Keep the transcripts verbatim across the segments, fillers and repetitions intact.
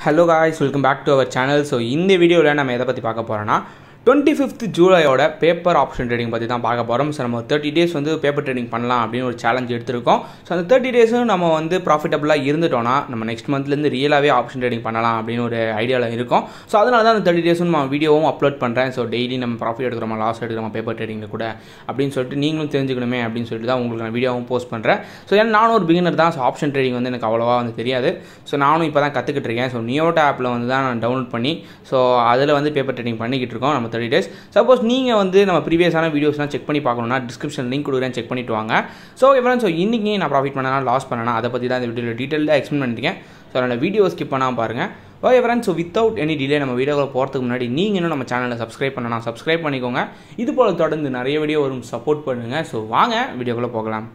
Hello guys, welcome back to our channel. So in the video la nama edha pathi paaka porana twenty-fifth July oda paper option trading பத்தி தான் பார்க்க போறோம். So நம்ம thirty days வந்து paper trading பண்ணலாம் அப்படினு ஒரு challenge எடுத்துறோம். சோ அந்த thirty days நம்ம வந்து ப்ராஃபிட்டபிளா இருந்துட்டோம்னா நம்ம நெக்ஸ்ட் மந்த்ல இருந்து ரியலாவே ஆப்ஷன் ட்ரேடிங் பண்ணலாம் அப்படினு ஒரு ஐடியால இருக்கோம். சோ அதனால தான் அந்த thirty days நான் வீடியோவும் அப்லோட் பண்றேன். சோ டெய்லி நம்ம ப்ராஃபிட் எடுக்கறோமா லாஸ் எடுக்கறோமா பேப்பர் ட்ரேடிங்ல கூட அப்படினு சொல்லிட்டு நீங்களும் தெரிஞ்சுக்கணுமே அப்படினு சொல்லிட்டு தான் உங்களுக்கு நான் வீடியோவும் போஸ்ட் பண்றேன். சோ ஏன்னா நானும் ஒரு பிகினர் தான். சோ ஆப்ஷன் ட்ரேடிங் வந்து எனக்கு அவ்வளவா வந்து தெரியாது. சோ நானும் இப்போதான் கத்துக்கிட்டு இருக்கேன். சோ Niota Appல வந்து தான் நான் டவுன்லோட் பண்ணி சோ அதுல வந்து பேப்பர் ட்ரேடிங் பண்ணிக்கிட்டு இருக்கோம் நம்ம thirty days. சப்போஸ் நீங்கள் வந்து நம்ம ப்ரீவியஸான வீடியோஸ்லாம் செக் பண்ணி பார்க்கணும்னா டிஸ்கிரிப்ஷன் லிங்க் கொடுக்குறேன், செக் பண்ணிட்டு வாங்க. ஸோ ஓகே ஸோ இன்றைக்கி நான் ப்ராஃபிட் பண்ணனா லாஸ் பண்ணனா அதை பற்றி தான் இந்த வீடியோவில் டீட்டெயிலாக எக்ஸ்பிளைன் பண்ணியிருக்கேன். ஸோ அதனால் வீடியோ ஸ்கிப் பண்ணாமல் பாருங்கள். Okay friends, so without any delay நம்ம வீடியோவில் போகிறதுக்கு முன்னாடி நீங்கள் இன்னும் நம்ம சேனலை சப்ஸ்கிரைப் பண்ணலாம், சப்ஸ்கிரைப் பண்ணிக்கோங்க. இது போல் தொடர்ந்து நிறைய வீடியோ வரும், சப்போர்ட் பண்ணுங்கள். ஸோ வாங்க வீடியோக்குள்ளே போகலாம்.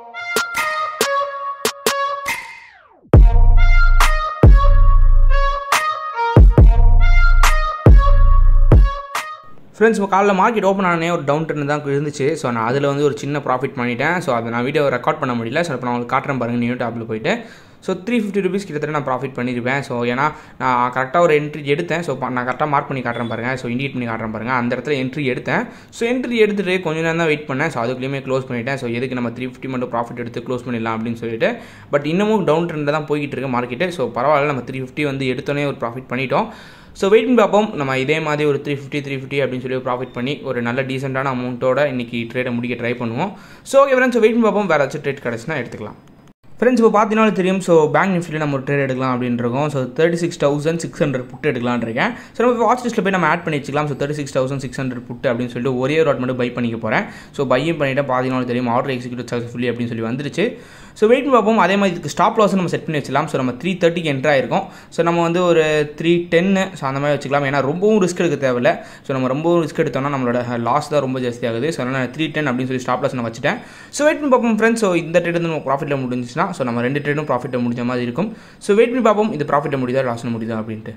ஃப்ரெண்ட்ஸ், இப்போ காலைல மார்க்கெட் ஓப்பன் ஆனே ஒரு டவுன் ட்ரெண்ட் தான் இருந்துச்சு. ஸோ நான் அதில் வந்து ஒரு சின்ன ப்ராஃபிட் பண்ணிட்டேன். ஸோ அதை நான் வீடியோ ரெக்கார்ட் பண்ண முடியல. ஸோ இப்போ நான் உங்களுக்கு காட்டுறேன் பாருங்கள். நியூட்டா ஆப்பில் போயிட்டு ஸோ த்ரீ ஃபிஃப்டி ருபீஸ் கிட்டத்தட்ட நான் ப்ராஃபிட் பண்ணியிருப்பேன். ஸோ ஏன்னா நான் கரெக்டாக ஒரு என்ட்ரி எடுத்தேன். ஸோ நான் கரெக்டாக மார்க் பண்ணி காட்டுறேன் பாருங்கள். ஸோ இண்டிகேட் பண்ணி காட்டுறேன் பாருங்கள். அந்த இடத்துல என்ட்ரி எடுத்தேன். ஸோ என்ட்ரி எடுத்துகிட்டு கொஞ்சம் நேரம் தான் வெயிட் பண்ணேன். ஸோ அதுக்குள்ளேயுமே க்ளோஸ் பண்ணிட்டேன். ஸோ எதுக்கு நம்ம த்ரீ ஃபிஃப்டி மட்டும் ப்ராஃபிட் எடுத்து க்ளோஸ் பண்ணிடலாம் அப்படின்னு சொல்லிட்டு. பட் இன்னமும் டவுன் ட்ரெண்டில் தான் போய்கிட்டு இருக்கு மார்க்கெட்டு. ஸோ பரவாயில்ல, நம்ம த்ரீ ஃபிஃப்டி வந்து எடுத்தோன்னே ஒரு ப்ராஃபிட் பண்ணிட்டோம். ஸோ வெயிட் பண்ணி பார்ப்போம். நம்ம இதே மாதிரி ஒரு த்ரீ ஃபிஃப்டி த்ரீ ஃபிஃப்டி அப்படின்னு சொல்லி ப்ராஃபிட் பண்ணி ஒரு நல்ல டீசெண்டான அமௌண்ட்டோட இன்றைக்கி ட்ரேடை முடிக்க ட்ரை பண்ணுவோம். ஸோ ஓகே ஃப்ரெண்ட்ஸ், வெயிட் பண்ணி பார்ப்போம். வேறு ஏதாச்சும் ட்ரேட் கிடச்சுன்னா எடுத்துக்கலாம். ஃப்ரெண்ட்ஸ், இப்போ பார்த்தீங்கன்னா தெரியும். ஸோ பேங்க் நிஃப்டியில் நம்ம ஒரு ட்ரேட் எடுக்கலாம் அப்படின்னு இருக்கோம். So thirty six thousand six hundred put எடுக்கலான்னு இருக்கேன். ஸோ நம்ம வாட்ச் லிஸ்ட்டில் போய் நம்ம ஆட் பண்ணி வச்சுக்கலாம். So thirty six thousand six hundred put அப்படின்னு சொல்லிட்டு ஒரே ஒரு வாட் மட்டும் பை பண்ணிக்க போகிறேன். ஸோ பையும் பண்ணிவிட்டு பார்த்தீங்கன்னா தெரியும் ஆர்டர் எக்ஸிக்யூட் சக்ஸஸ்ஃபுல்லி அப்படின்னு சொல்லி வந்துருச்சு. ஸோ வெயிட் பண்ணி பார்ப்போம். அதே மாதிரி இதுக்கு ஸ்டாப் லாஸ் நம்ம செட் பண்ணி வச்சுக்கலாம். ஸோ நம்ம த்ரீ தேர்ட்டிக்கு என்ட்ரு ஆயிருக்கும். ஸோ நம்ம வந்து ஒரு த்ரீ டென்னு ஸோ அந்த மாதிரி வச்சுக்கலாம். ஏன்னா ரொம்பவும் ரிஸ்க் எடுக்க தேவையில்லை. ஸோ நம்ம ரொம்பவும் ரிஸ்க் எடுத்தோம்னா நம்மளோட லாஸ் தான் ரொம்ப ஜாஸ்தி ஆகுது. ஸோ அதனால் த்ரீ டென் அப்படின்னு சொல்லி ஸ்டாப் லாஸ் நான் வச்சுட்டேன். ஸோ வெயிட் பண்ணி பார்ப்போம் ஃப்ரெண்ட்ஸ். ஸோ இந்த ட்ரேட் வந்து நம்ம ப்ராஃபிட்டில் முடிஞ்சுச்சுன்னா ஸோ நம்ம ரெண்டு ட்ரேடும் ப்ராஃபிட்டை முடிஞ்ச மாதிரி இருக்கும். ஸோ வெயிட் பண்ணி பார்ப்போம் இது ப்ராஃபிட்டை முடியுதா லாஸ் முடியுதா அப்படின்ட்டு.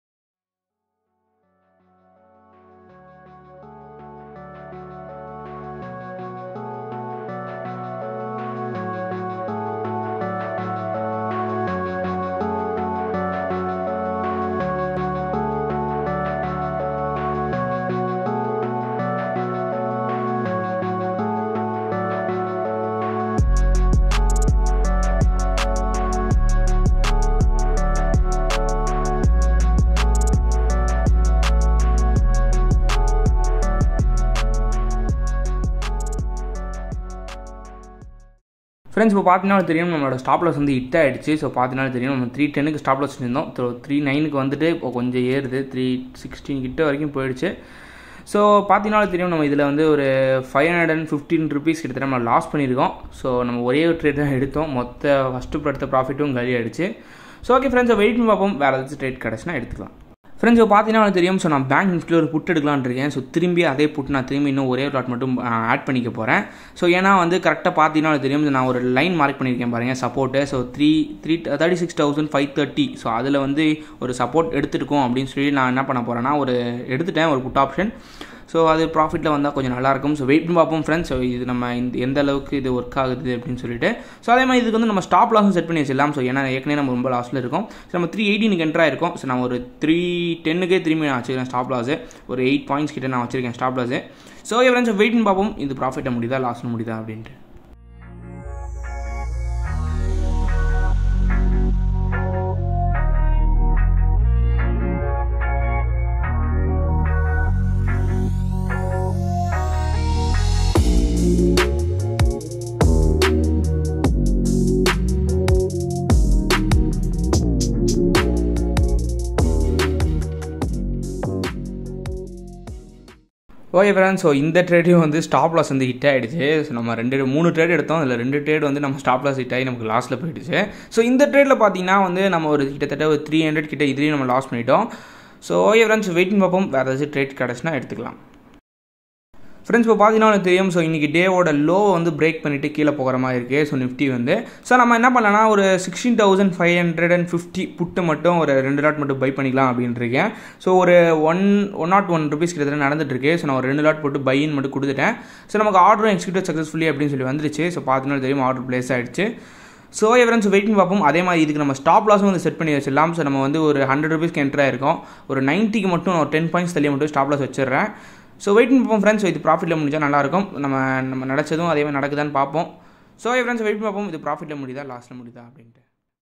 ஃப்ரெண்ட்ஸ், இப்போ பார்த்தீங்கன்னா தெரியும் நம்மளோட ஸ்டாப் லாஸ் வந்து ஹிட் ஆகிடுச்சு. ஸோ பார்த்தீங்கன்னா தெரியும் நம்ம த்ரீ டென்னுக்கு ஸ்டாப் லாஸ் இருந்தோம். ஸோ த்ரீ நைனுக்கு வந்துட்டு இப்போ கொஞ்சம் ஏறுது. த்ரீ சிக்ஸ்டீன் கிட்ட வரைக்கும் போயிடுச்சு. ஸோ பார்த்தீங்கன்னா தெரியும் நம்ம இதில் வந்து ஒரு five hundred and fifteen rupees கிட்டத்தட்ட நம்ம லாஸ் பண்ணியிருக்கோம். ஸோ நம்ம ஒரே ஒரு ட்ரேட் தான் எடுத்தோம். மொத்த ஃபஸ்ட்டு எடுத்த ப்ராஃபிட்டும் காலி ஆகிடுச்சு. ஸோ ஓகே ஃப்ரெண்ட்ஸ், வெயிட் பண்ணி பார்ப்போம். வேறு ஏதாச்சும் ட்ரேட் கிடச்சுன்னா எடுத்துக்கலாம். ஃப்ரெண்ட்ஸ், இப்போ பார்த்தீங்கன்னா தெரியும். ஸோ நான் பேங்க் நிஃப்டியில் ஒரு புட் எடுக்கலான்னு இருக்கேன். ஸோ திரும்பி அதே புட் நான் திரும்பி இன்னும் ஒரே ஒரு லாட் மட்டும் ஆட் பண்ணிக்க போகிறேன். ஸோ ஏன்னா வந்து கரெக்டாக பார்த்தீங்கன்னா தெரியும் நான் ஒரு லைன் மார்க் பண்ணியிருக்கேன் பாருங்கள் support. So three three thirty six thousand five thirty so அதில் வந்து ஒரு சப்போர்ட் எடுத்துருக்கோம் அப்படின்னு சொல்லி நான் என்ன பண்ண போகிறேன்னா ஒரு எடுத்துட்டேன் ஒரு புட் ஆப்ஷன். ஸோ அது ப்ராஃபிட்டில் வந்தால் கொஞ்சம் நல்லாயிருக்கும். ஸோ வெயிட் பண்ணி பார்ப்போம் ஃப்ரெண்ட்ஸ். ஸோ இது நம்ம இந்த எந்த அளவுக்கு இது ஒர்க் ஆகுது அப்படின்னு சொல்லிட்டு. ஸோ அதே மாதிரி இதுக்கு வந்து நம்ம ஸ்டாப் லாஸும் செட் பண்ணி வச்சிடலாம். ஸோ ஏன்னா ஏற்கனவே நம்ம ரொம்ப லாஸில் இருக்கும். ஸோ நம்ம த்ரீ எயிட்டினுக்கு என்ட்ரா இருக்கும். ஸோ நான் ஒரு த்ரீ டென்னுக்கே திரும்பி நான் வச்சுருக்கேன் ஸ்டாப் லாஸு. ஒரு எயிட் பாயிண்ட்ஸ் கிட்ட நான் வச்சிருக்கேன் stop loss. So okay friends, wait பண்ணி பார்ப்போம் இது ப்ராஃபிட்டை முடியுதா லாஸ் முடியுதா அப்படின்ட்டு. ஓகே ஃப்ரெண்ட்ஸ், ஸோ இந்த ட்ரேடையும் வந்து ஸ்டாப் லாஸ் வந்து ஹிட் ஆகிடுச்சு. ஸோ நம்ம ரெண்டு மூணு ட்ரேட் எடுத்தோம். அதில் ரெண்டு ட்ரேட் வந்து நம்ம ஸ்டாப் லாஸ் ஹிட் ஆகி நமக்கு லாஸில் போயிடுச்சு. ஸோ இந்த ட்ரேடில் பார்த்தீங்கன்னா வந்து நம்ம ஒரு கிட்டத்தட்ட ஒரு த்ரீ ஹண்ட்ரட் கிட்ட இதுலேயும் நம்ம லாஸ் பண்ணிட்டோம். ஸோ ஓகே ஃப்ரெண்ட்ஸ், வெயிட் பண்ணி பார்ப்போம். வேறு ஏதாச்சும் ட்ரேட் கிடச்சுன்னா எடுத்துக்கலாம். ஃப்ரெண்ட்ஸ், இப்போ பார்த்தீங்கன்னா தெரியும். ஸோ இன்றைக்கி டேவோட லோ வந்து பிரேக் பண்ணிவிட்டு கீழே போகிற மாதிரி இருக்குது. ஸோ நிஃப்டி வந்து ஸோ நம்ம என்ன பண்ணலாம்னா ஒரு sixteen thousand five hundred and fifty put மட்டும் ஒரு ரெண்டு லாட் மட்டும் பை பண்ணிக்கலாம் அப்படின்ட்டுருக்கேன். ஸோ ஒரு one one nought one rupees கிட்டத்தட்ட நடந்துட்டுருக்கு. ஸோ நான் ஒரு ரெண்டு லாட் போட்டு பைன்னு மட்டும் கொடுத்துட்டேன். ஸோ நமக்கு ஆர்டரும் எக்ஸிக்யூட் சக்ஸஸ்ஃபுல்லி அப்படின்னு சொல்லி வந்துருச்சு. ஸோ பார்த்தீங்கன்னா தெரியும் ஆர்டர் பிளேஸ் ஆகிடுச்சு. ஸோ ஃப்ரெண்ட்ஸ் வெயிட் பண்ணி பார்ப்போம். அதே மாதிரி இதுக்கு நம்ம ஸ்டாப் லாஸும் வந்து செட் பண்ணி வச்சிடலாம். ஸோ நம்ம வந்து ஒரு ஹண்ட்ரட் ருபீஸ்க்கு என்ட்ரு ஆயிருக்கோம். ஒரு நைன்ட்டிக்கு மட்டும் ஒரு டென் பாயிண்ட்ஸ் தள்ளி மட்டும் ஸ்டாப் லாஸ் வச்சிடுறேன். ஸோ வெயிட் பண்ணி பார்ப்போம் ஃப்ரெண்ட்ஸ். இது ப்ராஃபிட்டில் முடிஞ்சால் நல்லாயிருக்கும். நம்ம நம்ம நினச்சதும் அதே மாதிரி நடக்குதான்னு பார்ப்போம். ஸோ ஃப்ரெண்ட்ஸ் வெயிட் பண்ணி பார்ப்போம். இது ப்ராஃபிட்டில் முடியுதா லாஸ்ட்டில் முடியுதா அப்படின்ட்டு.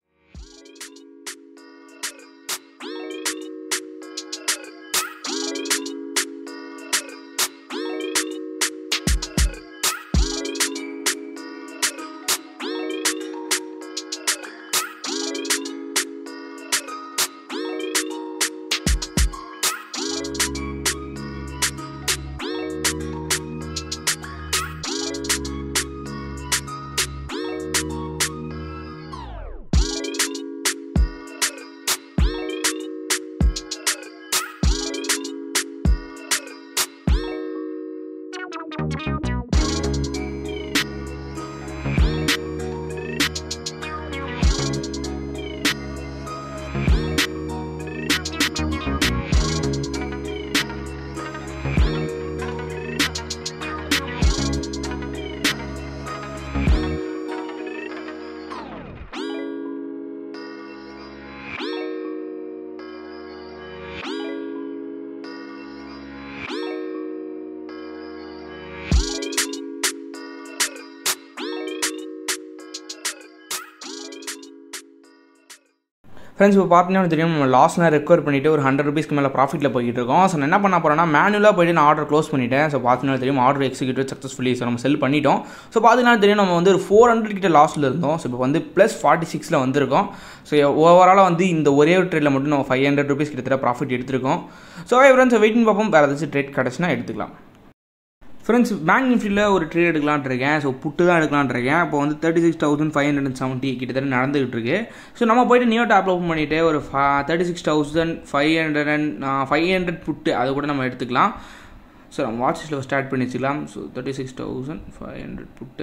ஃப்ரெண்ட்ஸ் இப்போ பார்த்தீங்கன்னா தெரியும் நம்ம லாஸ்லாம் ரெக்கவர் பண்ணிவிட்டு ஒரு ஹண்ட்ரட் ருபீஸ்க்கு மேலே ப்ராஃபிட்டில் போய்கிட்டு இருக்கோம். ஸோ நான் என்ன பண்ண போகிறேன்னா மேனுவலாக போய்ட்டு நான் ஆர்டர் க்ளோஸ் பண்ணிவிட்டேன். ஸோ பார்த்தீங்கன்னா தெரியும் ஆர்டர் எக்ஸிக்யூட்டிவ் சக்ஸஸ்ஃபுல்லி. ஸோ நம்ம செல் பண்ணிட்டோம். ஸோ பார்த்தீங்கன்னா தெரியும் நம்ம வந்து ஒரு ஃபோர் ஹண்ட்ரட் கிட்ட லாஸ்ட்டில் இருந்தோம். ஸோ இப்போ வந்து ப்ளஸ் ஃபார்ட்டி சிக்ஸில் வந்திருக்கோம். ஸோ ஓவராலாக வந்து இந்த ஒரே ஒரு ட்ரேடில் மட்டும் நம்ம ஃபைவ் ஹண்ட்ரட் ருபீஸ் கிட்டத்தட்ட ப்ராஃபிட் எடுத்திருக்கோம். ஸோ ஃப்ரெண்ட்ஸ் வெயிட் பண்ணி பார்ப்போம். வேறு ஏதாச்சும் ட்ரேட் கிடச்சுன்னா எடுத்துக்கலாம். ஃப்ரெண்ட்ஸ் பேங்க் நிஃப்டியில் ஒரு ட்ரேட் எடுக்கலான் இருக்கேன். ஸோ புட்டு தான் எடுக்கலான் இருக்கேன். இப்போ வந்து thirty six thousand five hundred and seventy கிட்டத்தட்ட நடந்துகிட்டு இருக்கு. ஸோ நம்ம போய்ட்டு நியோட்டா ஆப் ஓப்பன் பண்ணிவிட்டு ஒரு thirty six thousand five hundred and five hundred put அது கூட நம்ம எடுத்துக்கலாம். ஸோ நம்ம வாட்சில் ஸ்டார்ட் பண்ணி வச்சுக்கலாம். So thirty six thousand five hundred put.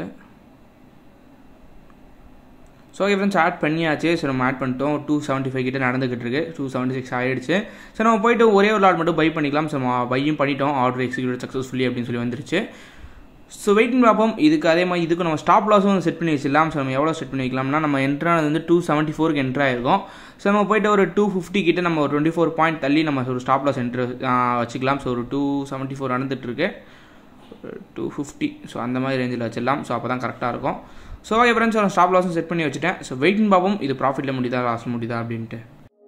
So friends add பண்ணியாச்சு. ஸோ நம்ம ஆட் பண்ணிட்டோம். டூ செவன்ட்டி ஃபைவ் கிட்ட நடந்துகிட்டு இருக்கு. டூ செவன்ட்டி சிக்ஸ் ஆகிடுச்சு. ஸோ நம்ம போய்ட்டு ஒரே ஒரு லாட் மட்டும் பை பண்ணிக்கலாம். ஸோ நம்ம பையும் பண்ணிட்டோம். ஆர்டர் எக்ஸிக்யூட் சக்ஸஸ்ஃபுல்லி அப்படின்னு சொல்லி வந்துருச்சு. ஸோ வெயிட் பண்ணி பார்ப்போம். இதுக்கு அதே மாதிரி இதுக்கு நம்ம ஸ்டாப் லாஸும் செட் பண்ணி வச்சிடலாம். ஸோ நம்ம எவ்வளோ செட் பண்ணி வைக்கலாம்னா நம்ம என்ட்ரானது வந்து டூ செவன்ட்டி ஃபோருக்கு என்ட்ரு ஆயிருக்கும். ஸோ நம்ம போய்ட்டு ஒரு டூ ஃபிஃப்டி கிட்ட நம்ம ஒரு டுவெண்ட்டி ஃபோர் பாயிண்ட் தள்ளி நம்ம ஒரு ஸ்டாப் லாஸ் என்ட்ரு வச்சுக்கலாம். ஸோ ஒரு டூ செவன்ட்டி ஃபோர் நடந்துட்டு இருக்கு. டூ ஃபிஃப்டி ஸோ அந்த மாதிரி ரேஞ்சில் வச்சிடலாம். ஸோ அப்போ தான் கரெக்டாக இருக்கும். ஸோ ஃப்ரெண்ட்ஸ் நான் ஸ்டாப் லாஸும் செட் பண்ணி வச்சுட்டேன். ஸோ வெயிட் பண்ணி பார்ப்போம் இது ப்ராஃபிட்டில் முடியுதா லாஸ் முடியுதா அப்படின்ட்டு.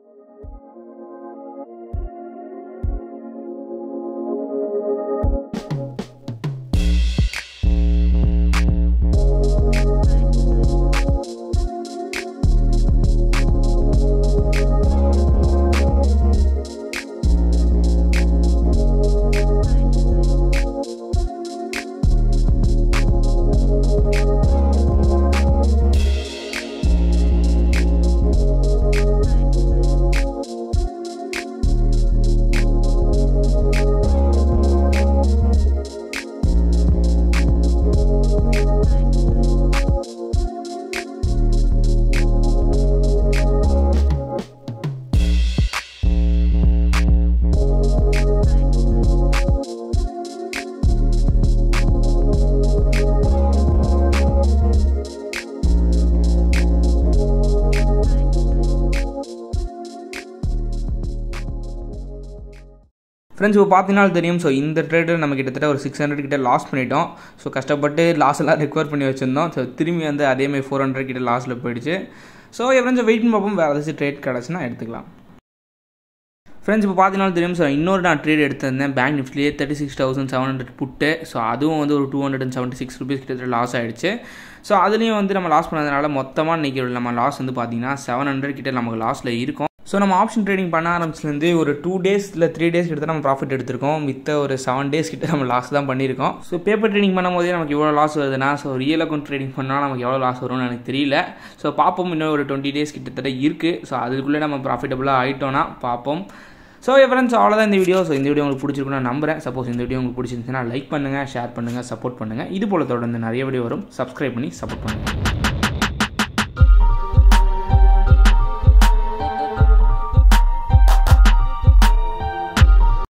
ஃப்ரெண்ட்ஸ் இப்போ பார்த்தீங்கன்னா தெரியும். ஸோ இந்த ட்ரேடு நம்ம கிட்டத்தட்ட ஒரு சிக்ஸ் ஹண்ட்ரட் கிட்ட லாஸ் பண்ணிட்டோம். ஸோ கஷ்டப்பட்டு லாஸ் எல்லாம் ரெக்கவர் பண்ணி வச்சுருந்தோம். ஸோ திரும்பி வந்து அதேமாதிரி ஃபோர் ஹண்ட்ரட் கிட்ட லாஸில் போயிடுச்சு. ஸோ ஃப்ரெண்ட்ஸ் வெயிட் பண்ணி பார்ப்போம். வேறு ஏதாச்சும் ட்ரேட் கிடச்சுன்னா எடுத்துக்கலாம். ஃப்ரெண்ட்ஸ் இப்போ பார்த்தீங்கன்னா தெரியும். ஸோ இன்னொரு நான் ட்ரேட் எடுத்திருந்தேன் பேங்க் நிஃப்டிலேயே thirty six thousand seven hundred put. So அதுவும் வந்து ஒரு two hundred and seventy six rupees கிட்டத்தட்ட லாஸ் ஆகிடுச்சு. ஸோ அதுலேயும் வந்து நம்ம லாஸ் பண்ணதுனால மொத்தமாக இன்றைக்கி நம்ம லாஸ் வந்து பார்த்தீங்கன்னா செவன் ஹண்ட்ரட் கிட்ட நமக்கு லாஸில் இருக்கும். ஸோ நம்ம ஆப்ஷன் ட்ரேடிங் பண்ண ஆரம்பிச்சிலேருந்து ஒரு டூ டேஸ் இல்லை த்ரீ டேஸ் கிட்ட நம்ம ப்ராஃபிட் எடுத்திருக்கோம். மித்த ஒரு செவன் டேஸ் கிட்ட நம்ம லாஸ் தான் பண்ணியிருக்கோம். ஸோ பேப்பர் ட்ரேடிங் பண்ணும் போதே நமக்கு எவ்வளோ லாஸ் வருதுன்னா, ஸோ ரியல் அக்கௌண்ட் ட்ரேடிங் பண்ணால் நமக்கு எவ்வளோ லாஸ் வரும்னு எனக்கு தெரியல. ஸோ பார்ப்போம். இன்னும் ஒரு டுவெண்ட்டி டேஸ் கிட்டத்தட்ட இருக்குது. ஸோ அதுக்குள்ளே நம்ம ப்ராஃபிட்டபுளாக ஆகிட்டோன்னா பார்ப்போம். ஸோ ஃப்ரெண்ட்ஸ் அவ்வளோதான் இந்த வீடியோ. ஸோ இந்த வீடியோ உங்களுக்கு பிடிச்சிருக்குன்னு நான் நம்புறேன். சப்போஸ் இந்த வீடியோ உங்களுக்கு பிடிச்சிருந்துச்சுன்னா லைக் பண்ணுங்கள், ஷேர் பண்ணுங்கள், சப்போர்ட் பண்ணுங்கள். இது போல் தொடர்ந்து நிறைய வீடியோ வரும். சப்ஸ்கிரைப் பண்ணி சப்போர்ட் பண்ணுங்கள்.